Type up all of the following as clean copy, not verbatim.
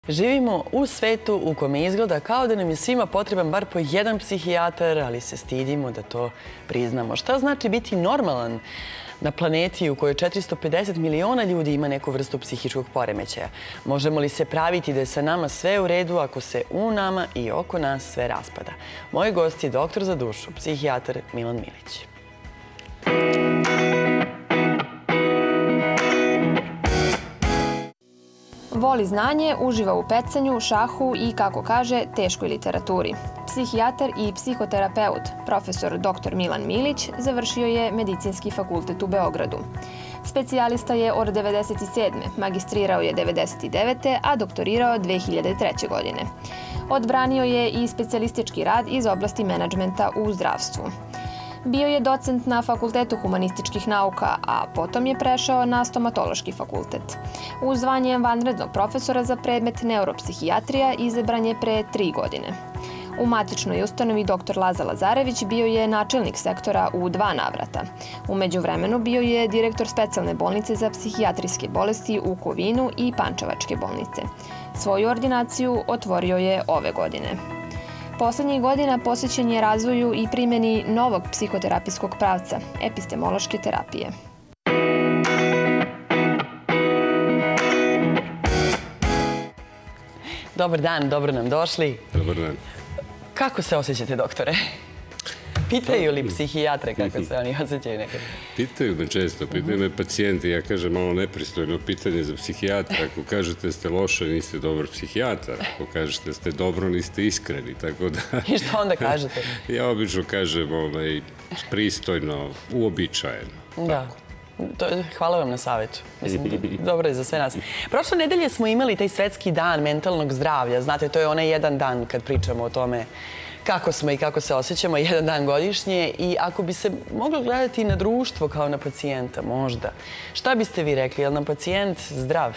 Živimo u svetu u kome izgleda kao da nam je svima potreban bar po jedan psihijatar, ali se stidimo da to priznamo. Šta znači biti normalan na planeti u kojoj 450 miliona ljudi ima neku vrstu psihičkog poremećaja? Možemo li se praviti da je sa nama sve u redu ako se u nama i oko nas sve raspada? Moj gost je doktor za dušu, psihijatar Milan Milić. Voli znanje, uživa u pecanju, šahu i, kako kaže, teškoj literaturi. Psihijatar i psihoterapeut, profesor dr. Milan Milić, završio je Medicinski fakultet u Beogradu. Specijalista je od 1997. Magistrirao je 1999. a doktorirao 2003. godine. Odbranio je i specijalistički rad iz oblasti menadžmenta u zdravstvu. Bio je docent na Fakultetu humanističkih nauka, a potom je prešao na stomatološki fakultet. U zvanje vanrednog profesora za predmet neuropsihijatrija izabran je pre 3 godine. U matičnoj ustanovi dr. Laza Lazarević bio je načelnik sektora u 2 navrata. U međuvremenu bio je direktor specijalne bolnice za psihijatrijske bolesti u Kovinu i Pančevačke bolnice. Svoju ordinaciju otvorio je ove godine. Poslednjih godina posvećen je razvoju i primjeni novog psihoterapijskog pravca, epistemološke terapije. Dobar dan, dobro nam došli. Dobar dan. Kako se osjećate, doktore? Pitaju li psihijatre kako se oni osjećaju nekad? Pitaju me često, pitaju me pacijenti. Ja kažem malo nepristojno pitanje za psihijatra. Ako kažete da ste loše, niste dobar psihijatar. Ako kažete da ste dobro, niste iskreni. Tako da... I što onda kažete? Ja obično kažem pristojno, uobičajeno. Da. Hvala vam na savjetu. Mislim, dobro je za sve nas. Prošle nedelje smo imali taj svetski dan mentalnog zdravlja. Znate, to je onaj jedan dan kad pričamo o tome kako smo i kako se osjećamo, jedan dan godišnje. I ako bi se moglo gledati na društvo kao na pacijenta, možda, šta biste vi rekli? Je li nam pacijent zdrav?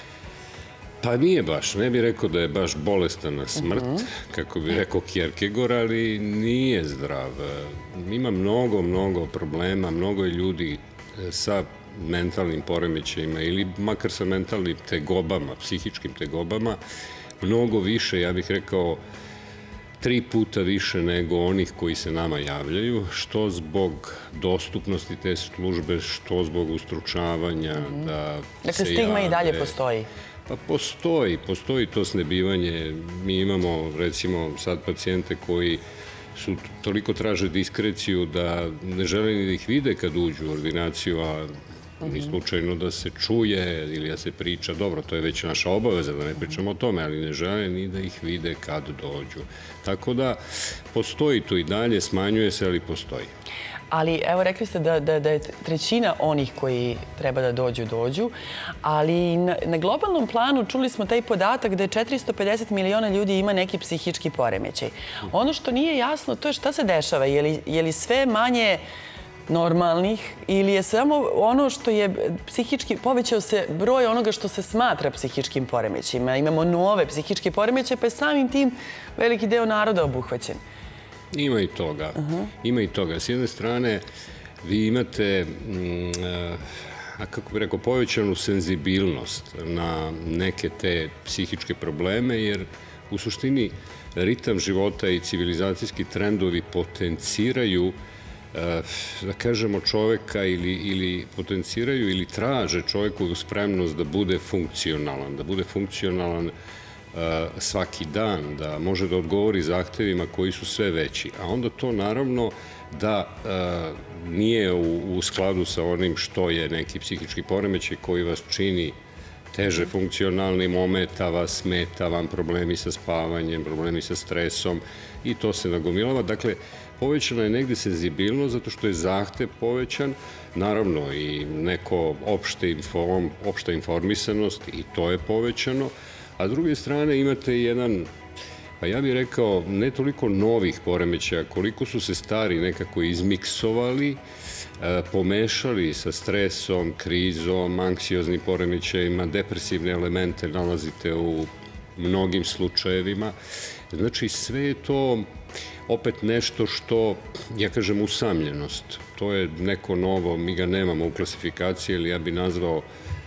Pa nije baš. Ne bih rekao da je baš bolestan na smrt, kako bi rekao Kierkegaard, ali nije zdrav. Ima mnogo problema, mnogo je ljudi sa mentalnim poremećajima ili makar sa mentalnim tegobama, psihičkim tegobama, mnogo više, ja bih rekao, 3 puta više nego onih koji se nama javljaju, što zbog dostupnosti te službe, što zbog ustručavanja da se dakle, stigma jave. I dalje postoji? Pa postoji to snebivanje. Mi imamo, recimo, sad pacijente koji su toliko traže diskreciju da ne žele ni da ih vide kad uđu u ordinaciju, a ni slučajno da se čuje ili da se priča. Dobro, to je već naša obaveza da ne pričamo o tome, ali ne žele ni da ih vide kad dođu. Tako da postoji to i dalje, smanjuje se, ali postoji. Ali, evo, rekli ste da je trećina onih koji treba da dođu, ali na globalnom planu čuli smo taj podatak da je 450 miliona ljudi ima neki psihički poremećaj. Ono što nije jasno, to je šta se dešava. Je li sve manje normalnih ili je samo ono što je psihički, povećao se broj onoga što se smatra psihičkim poremećajima. Imamo nove psihičke poremećaje, pa je samim tim veliki deo naroda obuhvaćen. Ima i toga. Ima i toga. S jedne strane, vi imate, kako bih rekao, povećanu senzibilnost na neke te psihičke probleme, jer u suštini ritam života i civilizacijski trendovi potenciraju, da kažemo, čoveka ili potenciraju ili traže čovekovu spremnost da bude funkcionalan svaki dan, da može da odgovori zahtevima koji su sve veći. A onda to naravno da nije u skladu sa onim što je neki psihički poremećaj koji vas čini teže funkcionalnim, ometa vas, smeta vam, problemi sa spavanjem, problemi sa stresom i to se nagomilava. Dakle, povećana je negde senzibilnost zato što je zahtev povećan, naravno i neko opšta informisanost i to je povećano, a s druge strane imate jedan, pa ja bih rekao, ne toliko novih poremećaja, koliko su se stari nekako izmiksovali, pomešali sa stresom, krizom, anksioznim poremećajima, depresivne elemente nalazite u mnogim slučajevima. Znači, sve je to opet nešto što, ja kažem, usamljenost. To je neko novo, mi ga nemamo u klasifikaciji, ali ja bih nazvao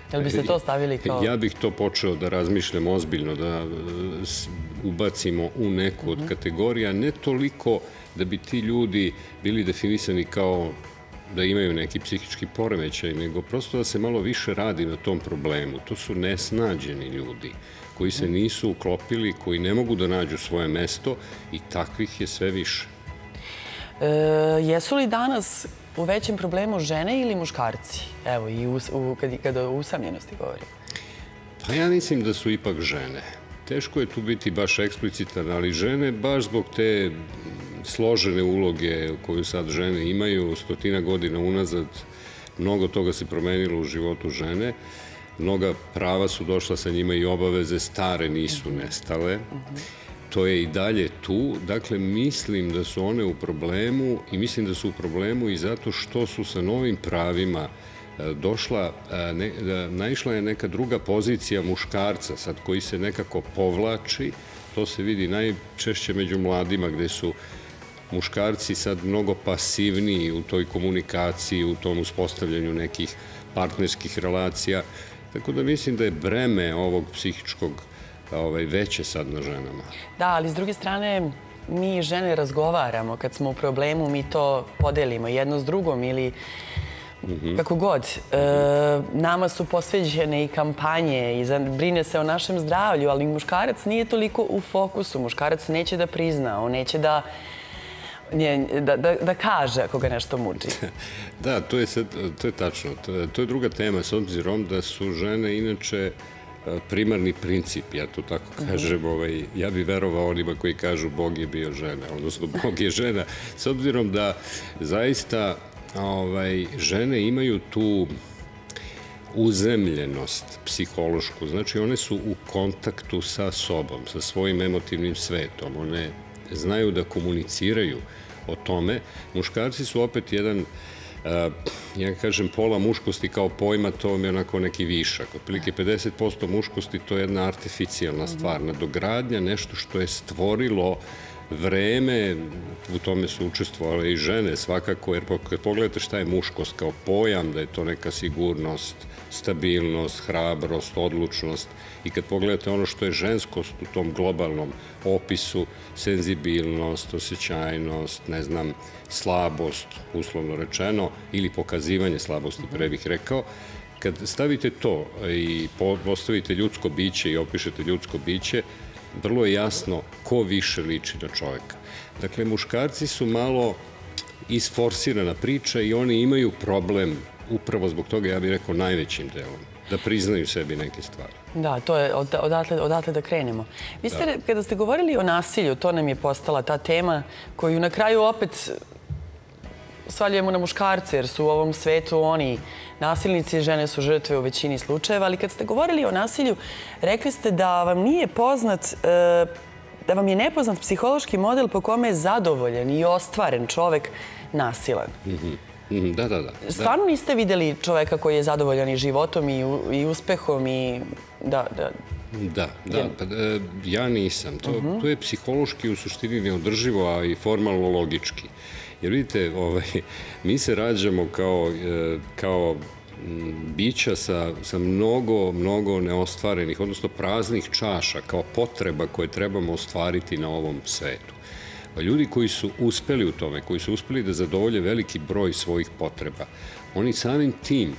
Jel biste to stavili kao... Ja bih to počeo da razmišljam ozbiljno, da ubacimo u neku od kategorija, ne toliko da bi ti ljudi bili definisani kao da imaju neki psihički poremećaj, nego prosto da se malo više radi na tom problemu. To su nesnađeni ljudi koji se nisu uklopili, koji ne mogu da nađu svoje mesto i takvih je sve više. Jesu li danas u većem problemu žene ili muškarci? Evo, i kada o usamljenosti govorimo. Pa ja mislim da su ipak žene. Teško je tu biti baš eksplicitan, ali žene baš zbog te složene uloge koju sad žene imaju, 100 godina unazad, mnogo toga se promenilo u životu žene, mnoga prava su došla sa njima i obaveze, stare nisu nestale. To je i dalje tu. Dakle, mislim da su one u problemu i mislim da su u problemu i zato što su sa novim pravima naišla je neka druga pozicija muškarca, sad koji se nekako povlači. To se vidi najčešće među mladima gde su muškarci sad mnogo pasivniji u toj komunikaciji, u tom uspostavljanju nekih partnerskih relacija. Tako da mislim da je breme ovog psihičkog veće sad na ženama. Da, ali s druge strane, mi žene razgovaramo. Kad smo u problemu, mi to podelimo jedno s drugom ili kako god. Nama su posveđene i kampanje i brine se o našem zdravlju, ali muškarac nije toliko u fokusu. Muškarac neće da prizna, on neće da kaže ako ga nešto muči. Da, to je tačno. To je druga tema, s obzirom da su žene inače primarni princip, ja to tako kažem. Ja bih verovao onima koji kažu Bog je bio žena, odnosno Bog je žena, s obzirom da zaista žene imaju tu uzemljenost psihološku. Znači, one su u kontaktu sa sobom, sa svojim emotivnim svetom. One znaju da komuniciraju o tome. Muškarci su opet jedan, ja kažem, pola muškosti kao pojma, to vam je onako neki višak. Otprilike 50% muškosti, to je jedna artificijalna stvar, nadogradnja, nešto što je stvorilo vreme, u tome su učestvovale i žene svakako, jer kad pogledate šta je muškost kao pojam, da je to neka sigurnost, stabilnost, hrabrost, odlučnost, i kad pogledate ono što je ženskost u tom globalnom opisu, senzibilnost, osjećajnost, ne znam, slabost, uslovno rečeno, ili pokazivanje slabosti, pre bih rekao, kad stavite to i postavite ljudsko biće i opišete ljudsko biće, vrlo je jasno ko više liči na čoveka. Dakle, muškarci su malo isforsirana priča i oni imaju problem, upravo zbog toga, ja bih rekao, najvećim delom, da priznaju sebi neke stvari. Da, to je odatle da krenemo. Vi ste, kada ste govorili o nasilju, to nam je postala ta tema koju na kraju opet svaljujemo na muškarce, jer su u ovom svetu oni nasilnici, žene su žrtve u većini slučajeva, ali kad ste govorili o nasilju, rekli ste da vam nije poznat, da vam je nepoznat psihološki model po kome je zadovoljen i ostvaren čovek nasilan. Da. Stvarno niste videli čoveka koji je zadovoljan i životom i uspehom i da... Da, ja nisam. To je psihološki u suštini neodrživo, a i formalno logički. Jer vidite, mi se rađamo kao bića sa mnogo neostvarenih, odnosno praznih čaša, kao potreba koje trebamo ostvariti na ovom svetu. Ljudi koji su uspeli u tome, koji su uspeli da zadovolje veliki broj svojih potreba, oni samim tim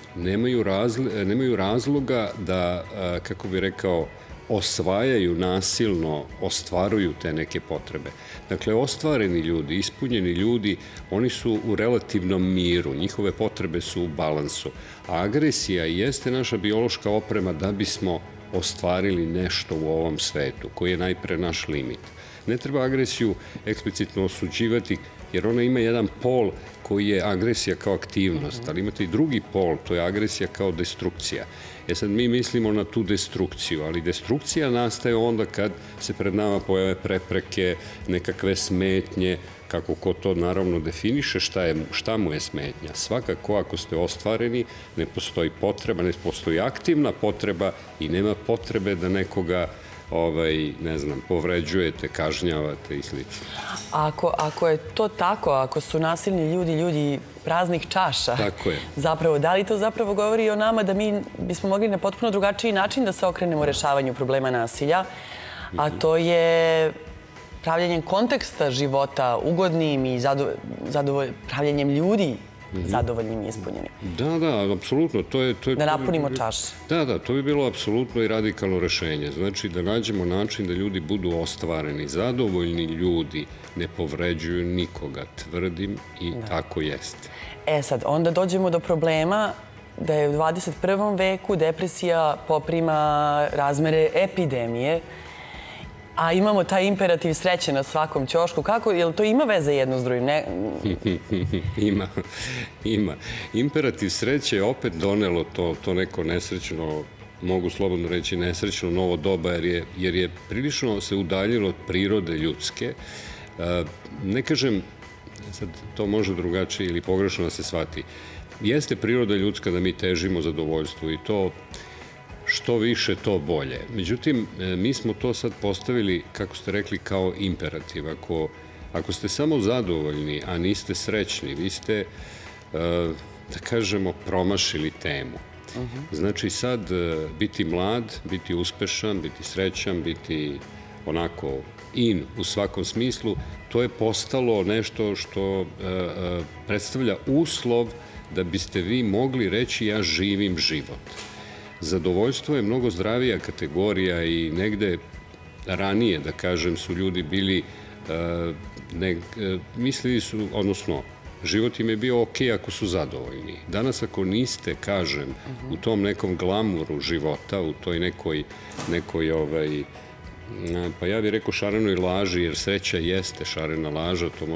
nemaju razloga da, kako bi rekao, osvajaju nasilno, ostvaruju te neke potrebe. Dakle, ostvareni ljudi, ispunjeni ljudi, oni su u relativnom miru, njihove potrebe su u balansu. A agresija jeste naša biološka oprema da bismo ostvarili nešto u ovom svetu, koji je najpre naš limit. Ne treba agresiju eksplicitno osuđivati, jer ona ima jedan pol koji je agresija kao aktivnost, ali imate i drugi pol, to je agresija kao destrukcija. Sad mi mislimo na tu destrukciju, ali destrukcija nastaje onda kad se pred nama pojave prepreke, nekakve smetnje, kako ko to naravno definiše, šta mu je smetnja. Svakako, ako ste ostvareni, ne postoji potreba, ne postoji aktivna potreba i nema potrebe da nekoga ne znam, povređujete, kažnjavate i slično. Ako je to tako, ako su nasilni ljudi praznih čaša, zapravo, da li to zapravo govori o nama da mi bismo mogli na potpuno drugačiji način da se okrenemo rešavanju problema nasilja, a to je pravljenjem konteksta života ugodnim i pravljenjem ljudi zadovoljnim i ispunjenim. Da, apsolutno. Da napunimo čaše. Da, to bi bilo apsolutno i radikalno rešenje. Znači da nađemo način da ljudi budu ostvareni. Zadovoljni ljudi ne povređuju nikoga, tvrdim, i tako jeste. Sad, onda dođemo do problema da je u 21. veku depresija poprima razmere epidemije, a imamo taj imperativ sreće na svakom ćošku. Kako? Jel to ima veze jedno s drugim? Ima. Imperativ sreće je opet donelo to neko nesrećno, mogu slobodno reći nesrećno novo doba, jer je prilično se udaljilo od prirode ljudske. Ne kažem, sad to može drugačije ili pogrešno da se shvati. Jeste priroda ljudska da mi težimo zadovoljstvu i to što više, to bolje. Međutim, mi smo to sad postavili, kako ste rekli, kao imperativ. Ako ste samo zadovoljni, a niste srećni, vi ste, da kažemo, promašili temu. Znači sad biti mlad, biti uspešan, biti srećan, biti onako u svakom smislu, to je postalo nešto što predstavlja uslov da biste vi mogli reći ja živim život. Zadovoljstvo je mnogo zdravija kategorija i negde ranije, da kažem, su ljudi bili, mislili su, odnosno, život im je bio ok ako su zadovoljni. Danas ako niste, kažem, u tom nekom glamuru života, u toj nekoj, pa ja bih rekao šarenoj laži, jer sreća jeste šarena laža, to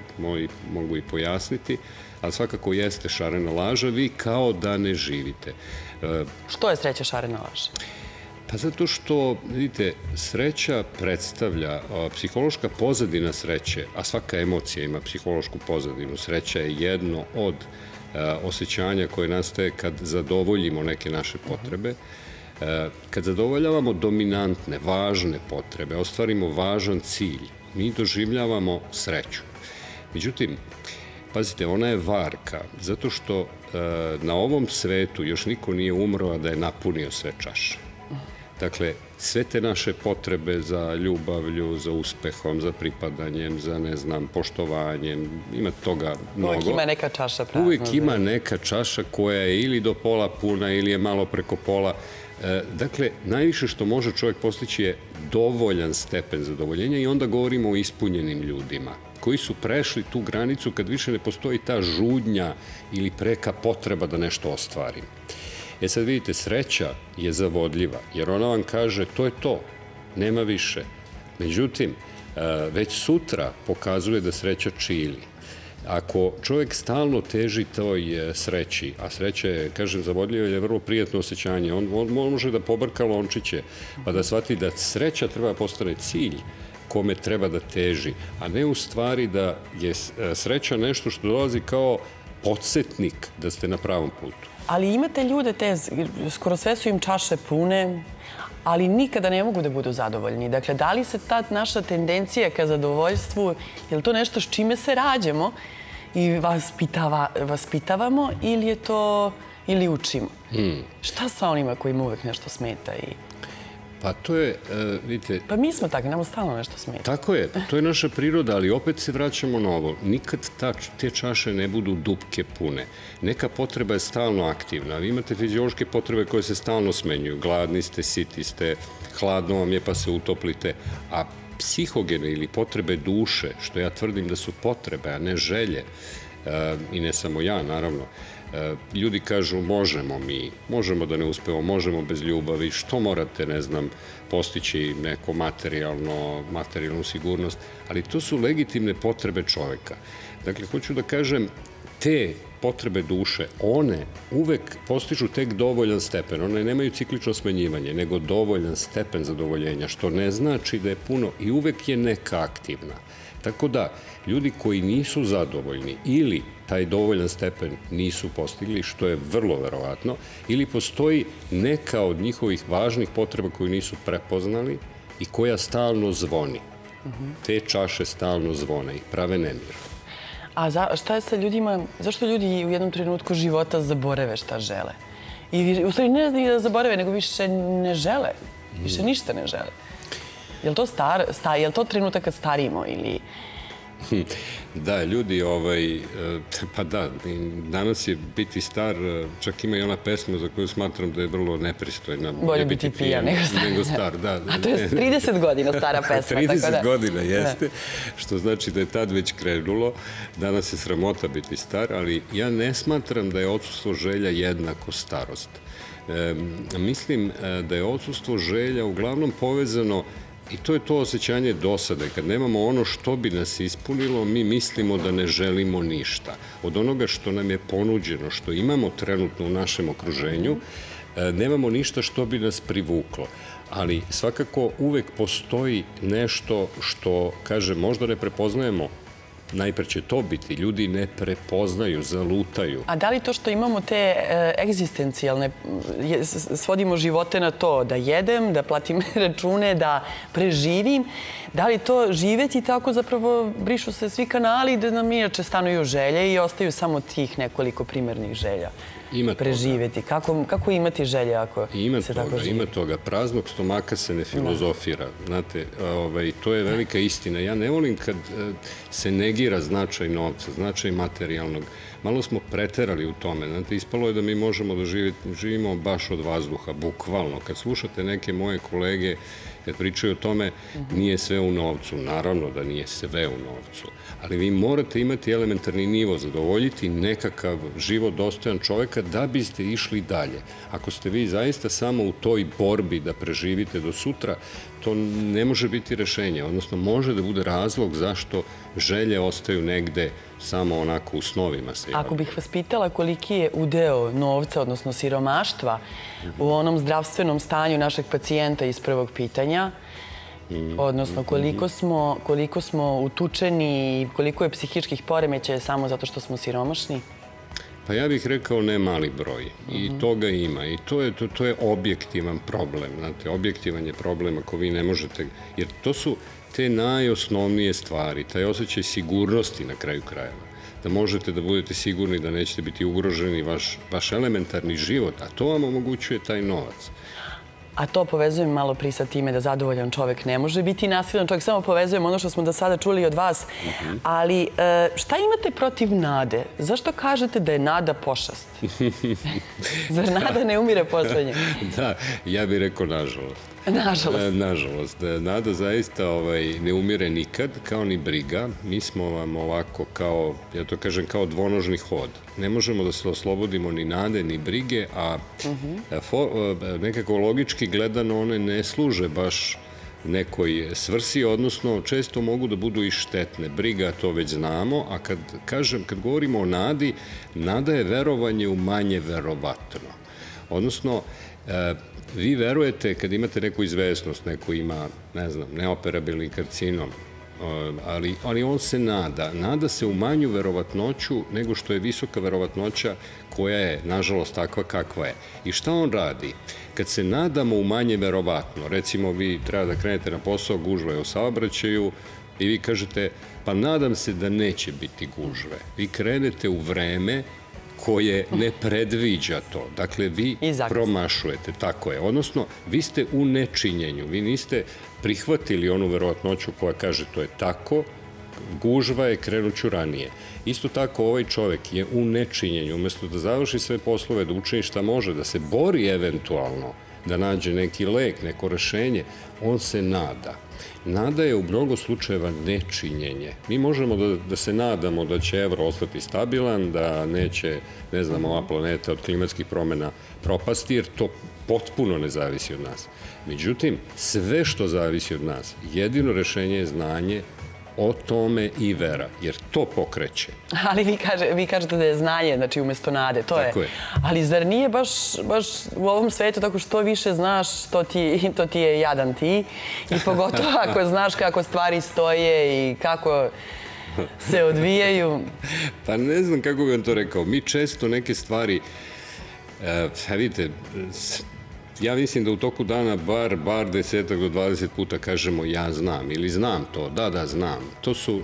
mogu i pojasniti, ali svakako jeste šarena laža, vi kao da ne živite. Što je sreća šarena laža? Pa zato što, vidite, sreća predstavlja psihološka pozadina sreće, a svaka emocija ima psihološku pozadinu. Sreća je jedno od osjećanja koje nastaje kad zadovoljimo neke naše potrebe. Kad zadovoljavamo dominantne, važne potrebe, ostvarimo važan cilj, mi doživljavamo sreću. Međutim, pazite, ona je varka, zato što na ovom svetu još niko nije umro, a da je napunio sve čaše. Dakle, sve te naše potrebe za ljubavlju, za uspehom, za pripadanjem, za, ne znam, poštovanjem, ima toga mnogo. Uvijek ima neka čaša prazna. Uvijek ima neka čaša koja je ili do pola puna ili je malo preko pola. Dakle, najviše što može čovjek postići je dovoljan stepen zadovoljenja i onda govorimo o ispunjenim ljudima koji su prešli tu granicu kad više ne postoji ta žudnja ili preka potreba da nešto ostvarim. Sad vidite, sreća je zavodljiva, jer ona vam kaže to je to, nema više. Međutim, već sutra pokazuje da sreća čili. Ako čovjek stalno teži toj sreći, a sreća je, kažem, zavodljiva, je vrlo prijatno osjećanje, on može da pobrka lončiće, pa da shvati da sreća treba postane cilj kome treba da teži, a ne u stvari da je sreća nešto što dolazi kao podsjetnik da ste na pravom putu. Ali imate ljude, skoro sve su im čaše pune, ali nikada ne mogu da budu zadovoljni. Dakle, da li se ta naša tendencija ka zadovoljstvu, je li to nešto s čime se rađamo i vaspitavamo ili učimo? Šta sa onima kojima uvek nešto smeta? Pa to je, vidite... Pa mi smo takvi, nam stalno nešto smeta. Tako je, to je naša priroda, ali opet se vraćamo na ovo. Nikad te čaše ne budu dupke pune. Neka potreba je stalno aktivna. Vi imate fiziološke potrebe koje se stalno smenjuju. Gladni ste, siti ste, hladno vam je pa se utoplite. A psihogene ili potrebe duše, što ja tvrdim da su potrebe, a ne želje, i ne samo ja, naravno, ljudi kažu možemo da ne uspemo, možemo bez ljubavi, što morate, ne znam, postići neko materijalnu sigurnost, ali to su legitimne potrebe čoveka. Dakle, hoću da kažem, te potrebe duše, one uvek postižu tek dovoljan stepen, one nemaju ciklično smenjivanje, nego dovoljan stepen zadovoljenja, što ne znači da je puno i uvek je neka aktivna. Tako da, ljudi koji nisu zadovoljni ili taj dovoljan stepen nisu postigli, što je vrlo verovatno, ili postoji neka od njihovih važnih potreba koju nisu prepoznali, i koja stalno zvoni. Te čaše stalno zvone i prave nemir. A šta je sa ljudima, zašto ljudi u jednom trenutku života zaborave šta žele? I u stvari ne da zaborave, nego više ne žele. Više ništa ne žele. Je li to je li to trenutak kad starimo ili... Da, ljudi, pa da, danas je biti star, čak ima i ona pesma za koju smatram da je vrlo nepristojna. Bolje biti pijan nego star. Da. A to je 30 godina stara pesma. 30 godina jeste, što znači da je tad već krenulo. Danas je sramota biti star, ali ja ne smatram da je odsustvo želja jednako starost. Mislim da je odsustvo želja uglavnom povezano i to je to osjećanje dosade. Kad nemamo ono što bi nas ispunilo, mi mislimo da ne želimo ništa. Od onoga što nam je ponuđeno, što imamo trenutno u našem okruženju, nemamo ništa što bi nas privuklo. Ali svakako uvek postoji nešto što, kažem, možda ne prepoznajemo. Najpre će to biti. Ljudi ne prepoznaju, zalutaju. A da li to što imamo te egzistencijalne, svodimo živote na to da jedem, da platim račune, da preživim, da li to živeti tako zapravo brišu se svi kanali da nam inače stanuju želje i ostaju samo tih nekoliko primarnih želja? Preživeti. Kako imati želje ako se tako živi? Ima toga. Praznog stomaka se ne filozofira. Znate, to je velika istina. Ja ne volim kad se negira značaj novca, značaj materijalnog. Malo smo preterali u tome. Znate, ispalo je da mi možemo da živimo baš od vazduha, bukvalno. Kad slušate neke moje kolege, kad pričaju o tome, nije sve u novcu. Naravno da nije sve u novcu. Ali vi morate imati elementarni nivo, zadovoljiti nekakav život dostojan čoveka da biste išli dalje. Ako ste vi zaista samo u toj borbi da preživite do sutra, to ne može biti rešenje. Odnosno, može da bude razlog zašto želje ostaju negde samo onako u snovima se javljaju. Ako bih vas pitala koliki je udeo novca, odnosno siromaštva, u onom zdravstvenom stanju našeg pacijenta iz prvog pitanja, odnosno koliko smo utučeni i koliko je psihičkih poremećaja samo zato što smo siromašni? Pa ja bih rekao ne mali broj. I toga ima. I to je objektivan problem. Znate, objektivan je problem ako vi ne možete... Jer to su te najosnovnije stvari, taj osjećaj sigurnosti na kraju krajeva. Da možete da budete sigurni da nećete biti ugroženi vaš elementarni život, a to vam omogućuje taj novac. A to povezujem malo pri sa time da zadovoljan čovek ne može biti nasilan čovek. Samo povezujem ono što smo do sada čuli od vas. Ali šta imate protiv nade? Zašto kažete da je nada pošast? Zar nada ne umire poslednje? Da, ja bih rekao nažalost. Nažalost. Nažalost. Nada zaista ne umire nikad, kao ni briga. Mi smo vam ovako kao, ja to kažem, kao dvonožni hod. Ne možemo da se oslobodimo ni nade, ni brige, a nekako logički gledano one ne služe baš nekoj svrsi, odnosno često mogu da budu i štetne. Briga, to već znamo, a kad govorimo o nadi, nada je verovanje u manje verovatno. Odnosno, vi verujete kad imate neku izvesnost, neko ima, ne znam, neoperabilni karcinom, ali on se nada. Nada se u manju verovatnoću nego što je visoka verovatnoća koja je, nažalost, takva kakva je. I šta on radi? Kad se nadamo u manje verovatno, recimo vi treba da krenete na posao, gužva je u saobraćaju i vi kažete, pa nadam se da neće biti gužve. Vi krenete u vreme koje ne predviđa to. Dakle, vi promašujete, tako je. Odnosno, vi ste u nečinjenju. Vi niste prihvatili onu verovatnoću koja kaže to je tako, gužva je, krenuću ranije. Isto tako, ovaj čovek je u nečinjenju. Umesto da završi sve poslove, da učini šta može, da se bori eventualno, da nađe neki lek, neko rešenje, on se nada. Nada je u mnogo slučajeva nečinjenje. Mi možemo da se nadamo da će evro ostati stabilan, da neće, ne znam, ova planeta od klimatskih promena propasti, jer to potpuno ne zavisi od nas. Međutim, sve što zavisi od nas, jedino rešenje je znanje o tome i vera, jer to pokreće. Ali vi kažete da je znanje, znači umjesto nade, to je. Tako je. Ali zar nije baš u ovom svetu tako što više znaš, to ti je jadan ti i pogotovo ako znaš kako stvari stoje i kako se odvijaju? Pa ne znam kako bih vam to rekao. Mi često neke stvari, vidite, ja mislim da u toku dana bar 10 do 20 puta kažemo ja znam ili znam to, da, znam. To su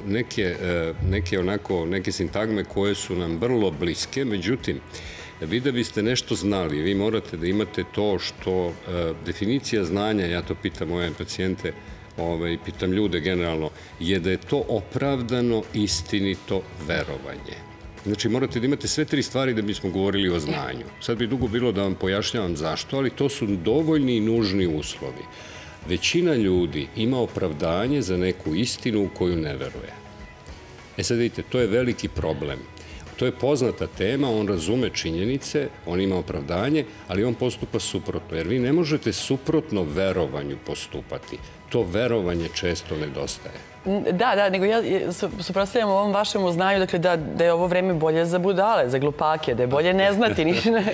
neke sintagme koje su nam vrlo bliske, međutim, vi da biste nešto znali, vi morate da imate to što definicija znanja, ja to pitam moje pacijente, pitam ljude generalno, je da je to opravdano, istinito verovanje. Znači, morate da imate sve 3 stvari da bismo govorili o znanju. Sad bi dugo bilo da vam pojašnjavam zašto, ali to su dovoljni i nužni uslovi. Većina ljudi ima opravdanje za neku istinu u koju ne veruje. Sad vidite, to je veliki problem. To je poznata tema, on razume činjenice, on ima opravdanje, ali on postupa suprotno, jer vi ne možete suprotno verovanju postupati. To verovanje često nedostaje. Da, nego ja suprotstavljam ovom vašem znanju, dakle da je ovo vreme bolje za budale, za glupake, da je bolje ne znati,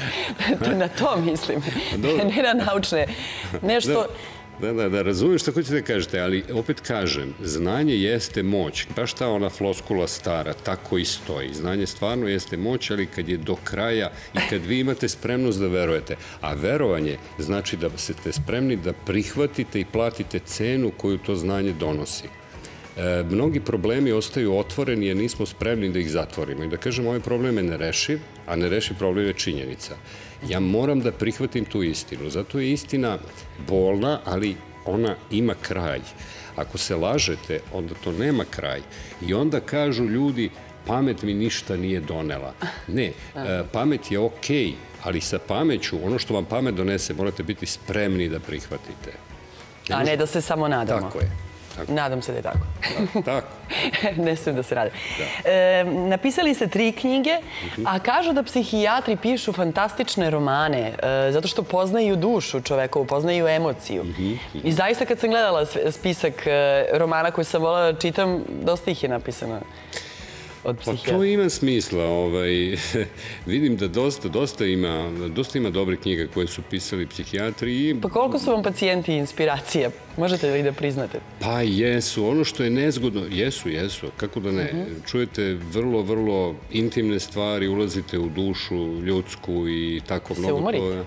na to mislim, ne na naučne. Nešto... Da, razumijem što hoćete da kažete, ali opet kažem, znanje jeste moć. Baš ta ona floskula stara, tako i stoji. Znanje stvarno jeste moć, ali kad je do kraja i kad vi imate spremnost da verujete. A verovanje znači da ste spremni da prihvatite i platite cenu koju to znanje donosi. Mnogi problemi ostaju otvoreni jer nismo spremni da ih zatvorimo. I da kažem, ovaj problem je nerešiv, a nerešiv problem je činjenica. Ja moram da prihvatim tu istinu. Zato je istina bolna, ali ona ima kraj. Ako se lažete, onda to nema kraj. I onda kažu ljudi, pamet mi ništa nije donela. Ne, pamet je okej, ali sa pameću, ono što vam pamet donese, morate biti spremni da prihvatite. A ne da se samo nadamo. Tako je. Nadam se da je tako. Tako. Ne smijem da se radi. Napisali ste 3 knjige, a kažu da psihijatri pišu fantastične romane, zato što poznaju dušu čovekovu, poznaju emociju. I zaista kad sam gledala spisak romana koji sam volala da čitam, dosta ih je napisano. Pa to ima smisla. Vidim da dosta ima dobrih knjiga koje su pisali psihijatri. Pa koliko su vam pacijenti inspiracija? Možete li da priznate? Pa jesu. Ono što je nezgodno, jesu. Kako da ne? Čujete vrlo, vrlo intimne stvari, ulazite u dušu ljudsku i tako mnogo. Se umorite?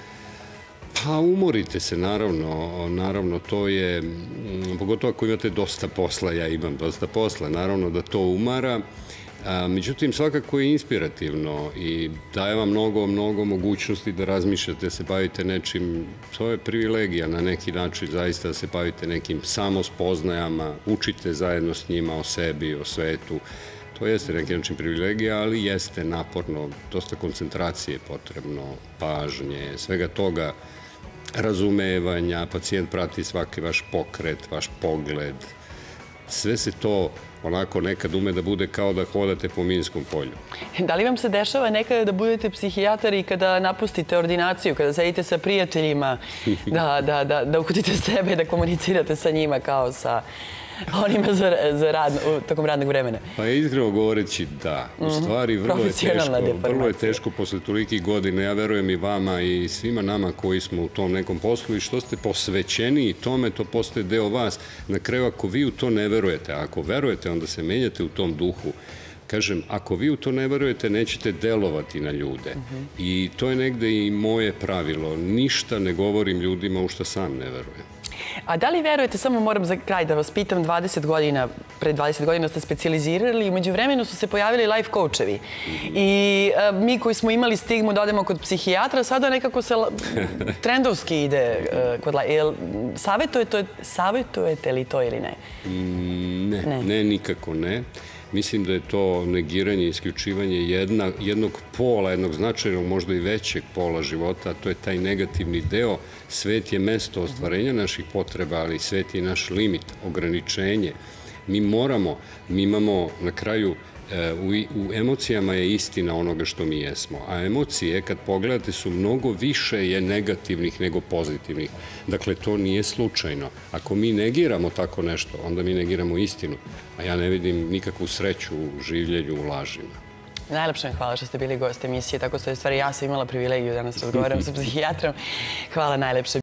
Pa umorite se, naravno, to je, pogotovo ako imate dosta posla, ja imam dosta posla, naravno da to umara, međutim svakako je inspirativno i daje vam mnogo mogućnosti da razmišljate, da se bavite nečim, to je privilegija na neki način zaista da se bavite nekim samospoznajama, učite zajedno s njima o sebi, o svetu. To jeste neki način privilegija, ali jeste naporno, dosta koncentracije potrebno, pažnje, svega toga, razumevanja, pacijent prati svaki vaš pokret, vaš pogled. Sve se to onako nekad ume da bude kao da hodate po minskom polju. Da li vam se dešava nekada da budete psihijatar i kada napustite ordinaciju, kada sedite sa prijateljima, da uhvatite sebe, da komunicirate sa njima kao sa onima tokom radnog vremena? Pa iskreno govoreći da. U stvari vrlo je teško posle tolikih godina. Ja verujem i vama i svima nama koji smo u tom nekom poslu i što ste posvećeni tome, to postaje deo vas. Na kraju, ako vi u to ne verujete, a ako verujete, onda se menjate u tom duhu. Kažem, ako vi u to ne verujete, nećete delovati na ljude. I to je negde i moje pravilo. Ništa ne govorim ljudima u što sam ne verujem. A da li verujete, samo moram za kraj da vas pitam, pre 20 godina ste specijalizirali i umeđu vremenu su se pojavili life coachevi. I mi koji smo imali stigmu da odemo kod psihijatra, sada nekako se trendovski ide kod savjetujete li to ili ne? Ne, nikako ne. Mislim da je to negiranje, isključivanje jednog pola, jednog značajnog, možda i većeg pola života, a to je taj negativni deo. Svet je mesto ostvarenja naših potreba, ali svet je naš limit, ograničenje. Mi imamo na kraju, u emocijama je istina onoga što mi jesmo, a emocije, kad pogledate, su mnogo više je negativnih nego pozitivnih. Dakle, to nije slučajno. Ako mi negiramo tako nešto, onda mi negiramo istinu, a ja ne vidim nikakvu sreću u življenju, u lažima. Najlepše vam hvala što ste bili gost emisije, tako što je stvari ja sam imala privilegiju da danas razgovaram sa psihijatrom. Hvala najlepše.